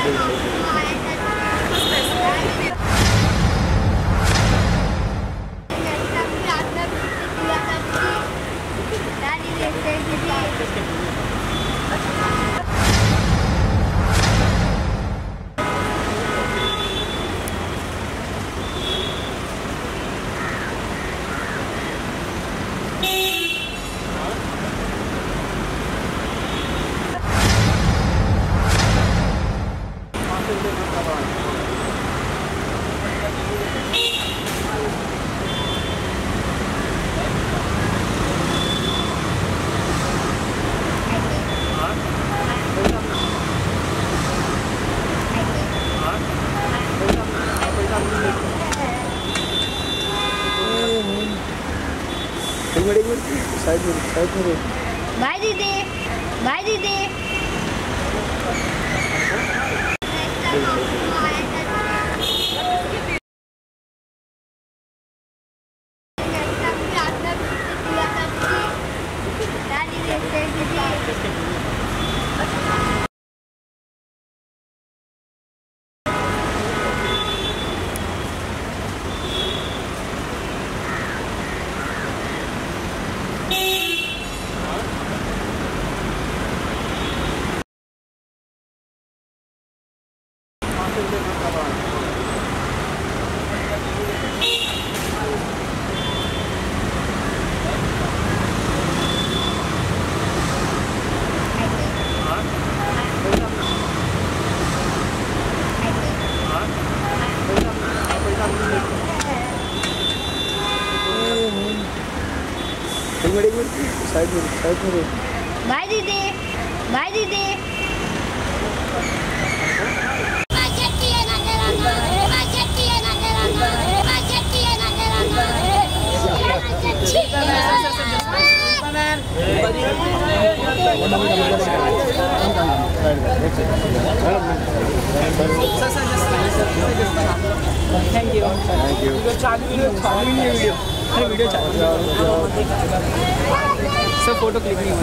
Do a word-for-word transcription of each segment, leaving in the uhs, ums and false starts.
Bye दीदी, bye दीदी। Bye दीदी, बाय दीदी। थैंक यू थैंक यू चालू वीडियो चालू नहीं है वीडियो अरे वीडियो चालू सब फोटो क्लिक नहीं हुआ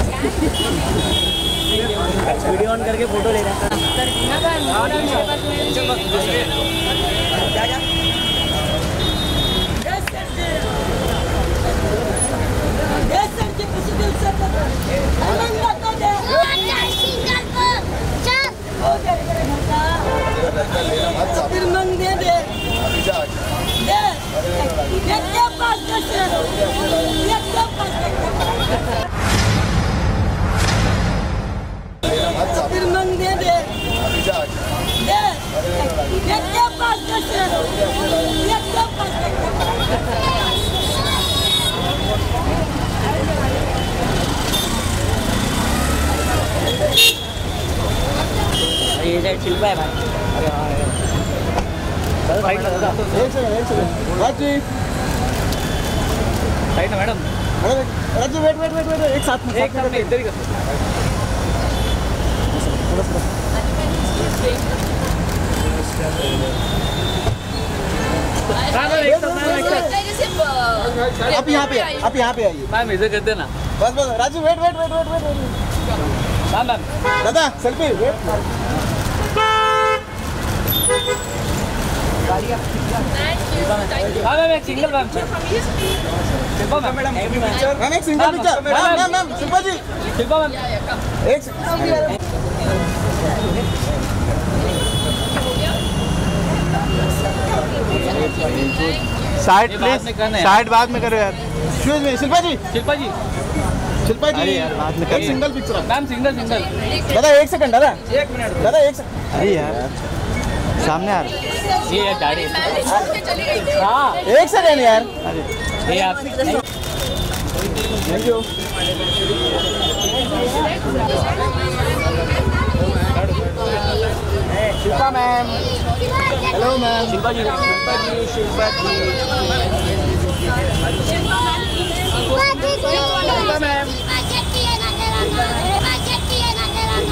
वीडियो ऑन करके फोटो ले रहा था क्या क्या फिर मंग दे दे दे ये क्या बात करते हो ये क्या बात फिर मंग दे दे दे ये क्या बात करते हो ये क्या बात ये साइड शिल्पा है भाई चल राइट लगा एक सेकंड एक सेकंड राजू राइट ना madam Raju wait wait wait wait एक साथ में एक साथ में इधर ही कर आप यहाँ पे आप यहाँ पे आइए मैम इधर कर देना बस बस Raju wait wait wait wait wait ma'am ma'am दादा सेल्फी वेट मैम मैम एक single ma'am Shilpa ma'am madam ma'am एक single picture ma'am ma'am ma'am Shilpa ji Shilpa ma'am एक साइड प्लीज साइड बाद में करो यार एक्सक्यूज मी शिल्पा जी शिल्पा जी शिल्पा जी बाद में एक single picture ma'am single single दादा एक सेकंड दादा एक मिनट दादा एक सेकंड अरे यार सामने आ रहा ये यार गाड़ी हाँ एक सेकंड यार अरे ये आप thank you Shilpa ma'am hello ma'am Shilpa ji Shilpa ji Shilpa ji Shilpa ma'am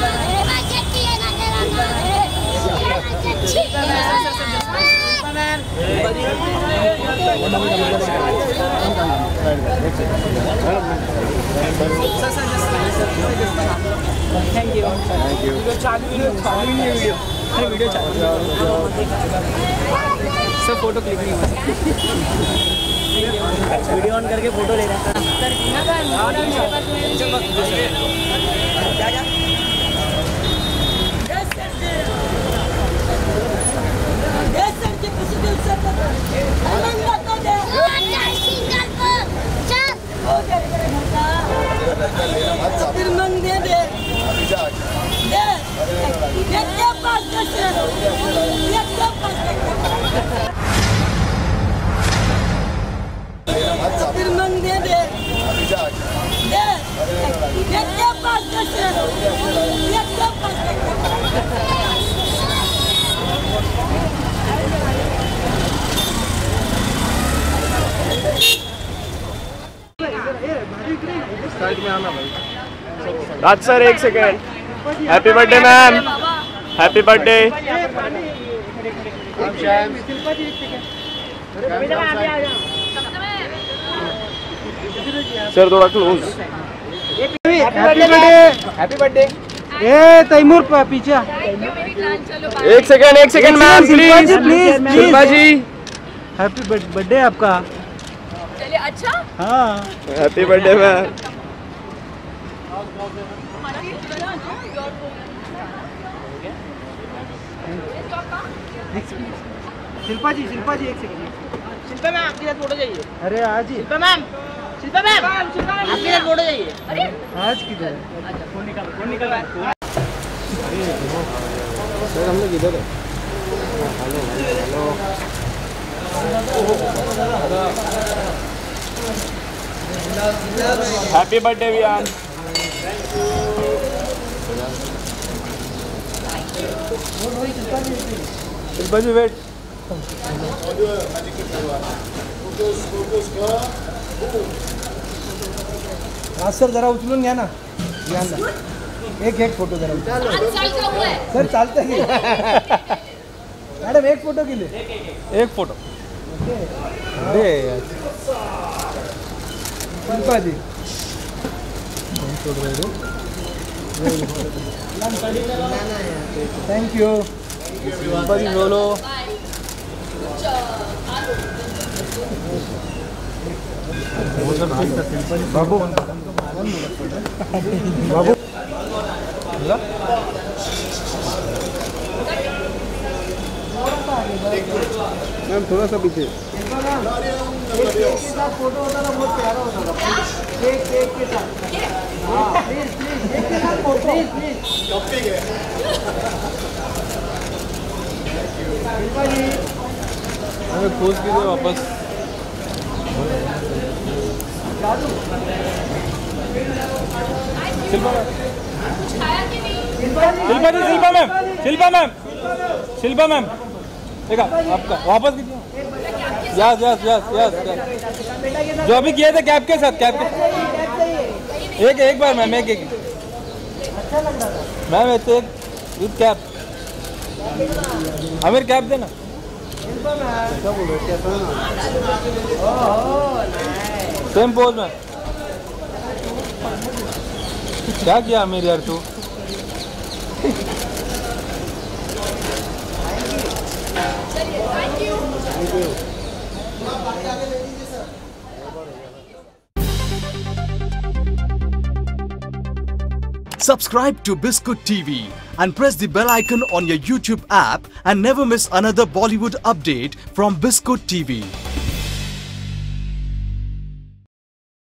Shilpa ma'am thank you thank you चालू चालू नहीं वीडियो अरे वीडियो चालू सब फोटो क्लिक नहीं हुआ वीडियो ऑन करके फोटो ले रहा राज सर एक second happy birthday ma'am happy birthday sir थोड़ा close happy birthday happy birthday ए तैमूर पीछे एक सेकेंड एक second ma'am please please Shilpa ji happy birthday आपका चलिए अच्छा हाँ happy birthday ma'am Shilpa ji Shilpa ji एक सेकंड शिल्पा मैम आपके साथ फोटो चाहिए अरे आज ही शिल्पा मैम शिल्पा मैम आपके साथ फोटो चाहिए अरे आज किधर है अच्छा फोन निकाल फोन निकाल रहा है सर हम लोग इधर है hello hello happy birthday Viaan Shilpa ji wait आज सर जरा उचलून घ्या ना घ्या ना एक एक फोटो जरा सर चालतंय की मॅडम एक फोटो केले एक फोटो अरे शिल्पा जी थैंक यू शिल्पा जी बोलो बाबू बाबू मैम थोड़ा सा पीछे फोटो होता ना बहुत प्यारा होता था केक केक के साथ प्लीज प्लीज एक के साथ फोटो प्लीज प्लीज हमें खोज कीजिए वापस Shilpa ji Shilpa ma'am Shilpa ma'am Shilpa ma'am देखा आपका वापस कीजिए यस यस यस यस जो अभी किए थे कैप के साथ कैप के एक एक बार मैम एक एक मैम ऐसे एक विद कैप आमिर कैप देना क्या बोल रहे सेम पोज में क्या किया आमिर यार तू Subscribe to Biscuit T V and press the bell icon on your YouTube app and never miss another Bollywood update from Biscuit T V.